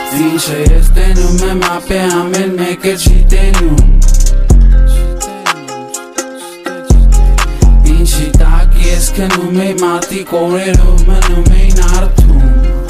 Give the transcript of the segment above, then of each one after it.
Ինչ է ես տենում եմ ապե ամեն մեկը չի տենում Ինչի տակ ես քնում էի մարդիկ օրերով մնում էին արթուն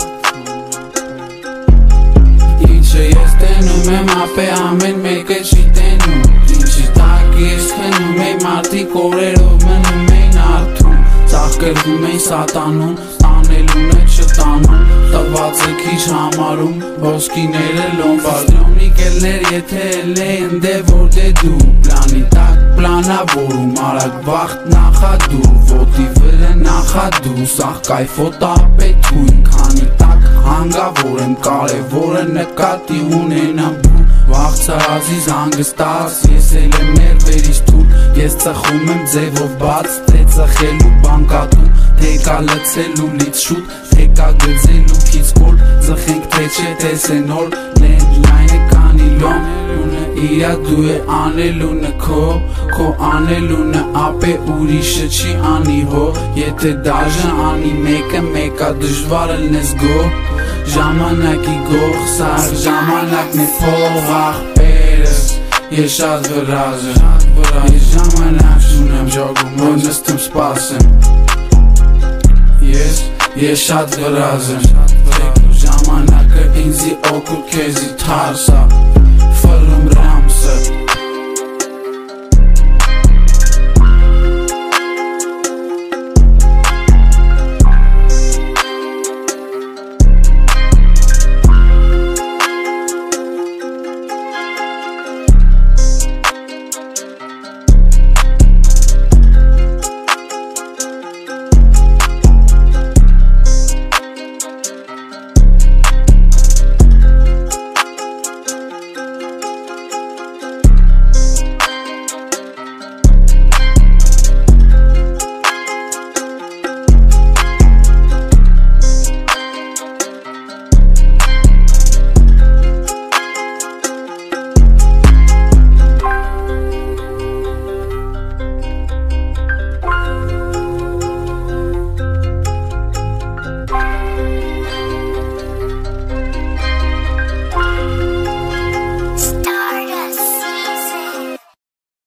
Ինչ է ես տենում եմ ապե ամեն մեկը չի տենում Ինչի տակ ես քնում էի մարդիկ օրերով մնում էին արթուն Ծաղկերվում էին սատանում, տանելուն է չտանում Տված է քիչ համարում, ոսկիները լոմբարդ Լոմնիկելներ եթե էլ էին դե որ դե դու Պլանի տակ պլանավորում, արագ վաղտ նախադու Ոտի վրա նախադու, սաղ կայֆոտ ապետույն Քանի տակ հանգավոր եմ, կարևորը նկատի ունենամ Վաղ ծարազի զանգստաց, ես էլ եմ ներվերից թուլ Ես ծխում եմ ձևով բաց, թե ծխելու բանկատում Թե կա լցելու լից շուտ, թե կա գծելու քից կոլ Ձխենք թե չէ տեսենոր, լենդլայնը կանի լոն Իրա դու է անելունը քո անելունը ապե ուրիշը չի անի հո Եթե դաժը անի մեկը դժվար լնես գո Ժամանակի գող սար, ժամանակն է փող աղպերս Ես շատ վրազ եմ, ես ժամանակ չունեմ ժողում, որ նստում սպասեմ Ես շատ վրազ եմ, ժամանակը ինձի օգուտ քեզի թարսա Ֆլում